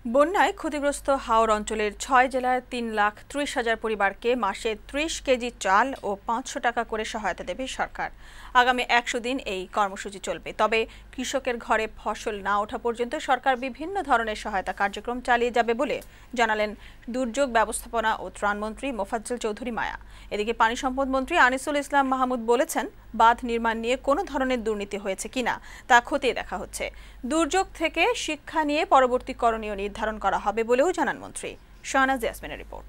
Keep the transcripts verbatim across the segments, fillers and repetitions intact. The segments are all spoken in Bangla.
বন্যায় ক্ষতিগ্রস্ত হাওর অঞ্চলের ছয় জেলার তিন লাখ ত্রিশ হাজার পরিবারকে মাসে ত্রিশ কেজি চাল ও পাঁচশো টাকা করে সহায়তা দেবে সরকার। আগামী একশো দিন এই কর্মসূচি চলবে। তবে কৃষকের ঘরে ফসল না ওঠা পর্যন্ত সরকার বিভিন্ন ধরনের সহায়তা কার্যক্রম চালিয়ে যাবে বলে জানালেন দুর্যোগ ব্যবস্থাপনা ও ত্রাণমন্ত্রী মোফাজ্জল চৌধুরী মায়া। এদিকে পানি সম্পদ মন্ত্রী আনিসুল ইসলাম মাহমুদ বলেছেন, বাঁধ নির্মাণ নিয়ে কোনো ধরনের দুর্নীতি হয়েছে কিনা তা খতিয়ে দেখা হচ্ছে। দুর্যোগ থেকে শিক্ষা নিয়ে পরবর্তী করণীয় নির্ধারণ করা হবে বলেও জানান মন্ত্রী। শাহনাজ ইয়াসমিনের রিপোর্ট।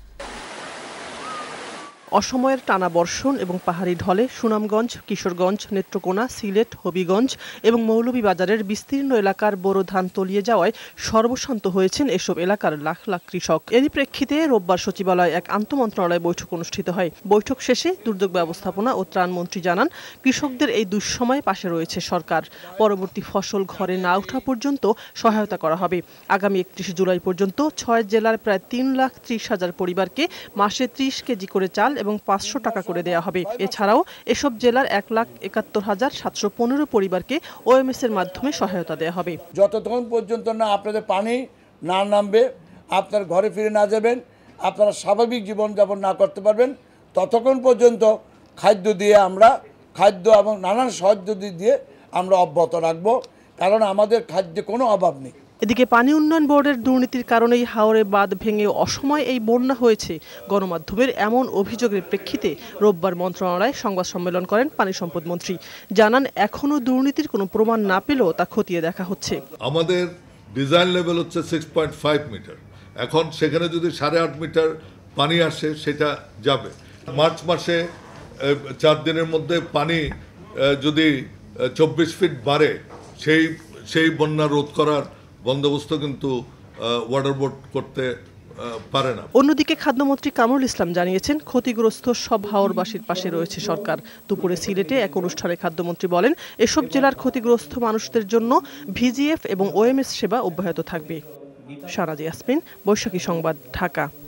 অসময়ের টানা বর্ষণ এবং পাহাড়ি ঢলে সুনামগঞ্জ, কিশোরগঞ্জ, নেত্রকোনা, সিলেট, হবিগঞ্জ এবং মৌলভীবাজারের বিস্তীর্ণ এলাকার বোরো ধান তলিয়ে যাওয়ায় সর্বশান্ত হয়েছেন এসব এলাকার লাখ লাখ কৃষক। এরই প্রেক্ষিতে রোববার সচিবালয়ে এক আন্তঃমন্ত্রণালয় বৈঠক অনুষ্ঠিত হয়। বৈঠক শেষে দুর্যোগ ব্যবস্থাপনা ও ত্রাণমন্ত্রী জানান, কৃষকদের এই দুঃসময়ে পাশে রয়েছে সরকার। পরবর্তী ফসল ঘরে না ওঠা পর্যন্ত সহায়তা করা হবে। আগামী একত্রিশে জুলাই পর্যন্ত ছয় জেলার প্রায় তিন লাখ ত্রিশ হাজার পরিবারকে মাসে ত্রিশ কেজি করে চাল এবং পাঁচশো টাকা করে দেওয়া হবে। এছাড়াও এসব জেলার এক লাখ একাত্তর হাজার সাতশো পনেরো পরিবারকে ওএমএস এর মাধ্যমে সহায়তা দেওয়া হবে। যতক্ষণ পর্যন্ত না আপনাদের পানি না নামবে, আপনার ঘরে ফিরে না যাবেন, আপনারা স্বাভাবিক জীবনযাপন না করতে পারবেন, ততক্ষণ পর্যন্ত খাদ্য দিয়ে আমরা খাদ্য এবং নানান সাহায্য দিয়ে আমরা অব্যাহত রাখবো, কারণ আমাদের খাদ্যে কোনো অভাব নেই। এদিকে পানি উন্নয়ন বোর্ডের দুর্নীতির কারণেই হাওরে বাঁধ ভেঙে অসময়ে এই বন্যা হয়েছে। গণমাধ্যমের এমন অভিযোগের প্রেক্ষিতে রোববার মন্ত্রণালয়ে সংবাদ সম্মেলন করেন পানি সম্পদ মন্ত্রী। জানান, এখনো দুর্নীতির কোনো প্রমাণ না পেলেও তা খতিয়ে দেখা হচ্ছে। আমাদের ডিজাইন লেভেল হচ্ছে সিক্স পয়েন্ট ফাইভ মিটার। এখন সেখানে যদি সাড়ে আট মিটার পানি আসে সেটা যাবে। মার্চ মাসে চার দিনের মধ্যে পানি যদি চব্বিশ ফিট বাড়ে, সেই সেই বন্যা রোধ করার বন্দোবস্ত কিন্তু ওয়াটার বোর্ড করতে পারে না। অন্যদিকে খাদ্যমন্ত্রী কামরুল ইসলাম জানিয়েছেন, ক্ষতিগ্রস্ত সব হাওরবাসীর পাশে রয়েছে সরকার। দুপুরে সিলেটে এক অনুষ্ঠানে খাদ্যমন্ত্রী বলেন, এসব জেলার ক্ষতিগ্রস্ত মানুষদের জন্য ভিজিএফ এবং ওএমএস সেবা অব্যাহত থাকবে। শাহনাজ ইয়াসমিন, বৈশাখী সংবাদ, ঢাকা।